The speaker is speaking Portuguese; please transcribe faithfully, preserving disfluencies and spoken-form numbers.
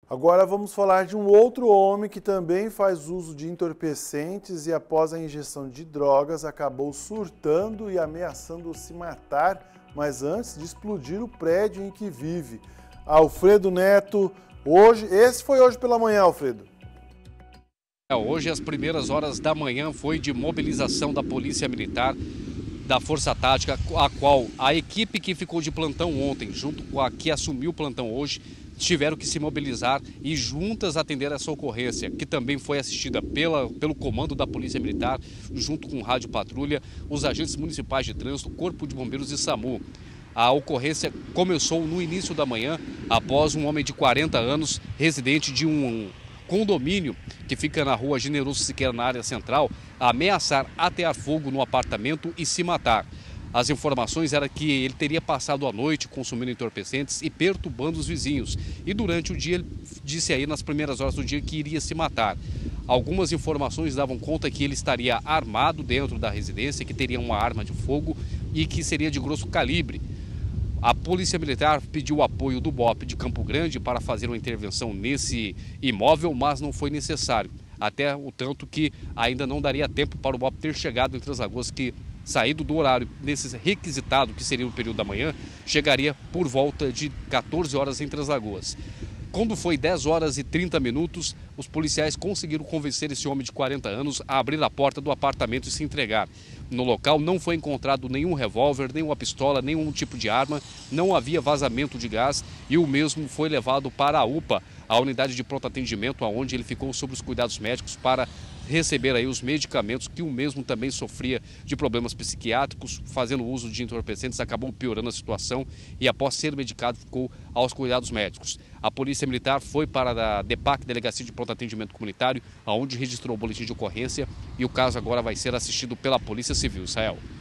Agora vamos falar de um outro homem que também faz uso de entorpecentes e após a injeção de drogas acabou surtando e ameaçando se matar, mas antes de explodir o prédio em que vive. Alfredo Neto, hoje, esse foi hoje pela manhã, Alfredo. Hoje, às primeiras horas da manhã, foi de mobilização da Polícia Militar, da Força Tática, a qual a equipe que ficou de plantão ontem, junto com a que assumiu o plantão hoje, tiveram que se mobilizar e juntas atender essa ocorrência, que também foi assistida pela, pelo comando da Polícia Militar, junto com o Rádio Patrulha, os agentes municipais de trânsito, Corpo de Bombeiros e SAMU. A ocorrência começou no início da manhã, após um homem de quarenta anos, residente de um condomínio que fica na rua Generoso Siqueira, na área central, ameaçar atear fogo no apartamento e se matar. As informações eram que ele teria passado a noite consumindo entorpecentes e perturbando os vizinhos. E durante o dia ele disse aí nas primeiras horas do dia que iria se matar. Algumas informações davam conta que ele estaria armado dentro da residência, que teria uma arma de fogo e que seria de grosso calibre. A Polícia Militar pediu o apoio do BOPE de Campo Grande para fazer uma intervenção nesse imóvel, mas não foi necessário. Até o tanto que ainda não daria tempo para o BOPE ter chegado em Translagoas, que saído do horário nesse requisitado, que seria o período da manhã, chegaria por volta de quatorze horas em Translagoas. Quando foi dez horas e trinta minutos, os policiais conseguiram convencer esse homem de quarenta anos a abrir a porta do apartamento e se entregar. No local não foi encontrado nenhum revólver, nenhuma pistola, nenhum tipo de arma, não havia vazamento de gás e o mesmo foi levado para a U P A, a unidade de pronto atendimento, onde ele ficou sob os cuidados médicos para receber aí os medicamentos, que o mesmo também sofria de problemas psiquiátricos, fazendo uso de entorpecentes, acabou piorando a situação e após ser medicado ficou aos cuidados médicos. A Polícia Militar foi para a DEPAC, Delegacia de Pronto Atendimento Comunitário, onde registrou o boletim de ocorrência e o caso agora vai ser assistido pela Polícia Civil. Israel.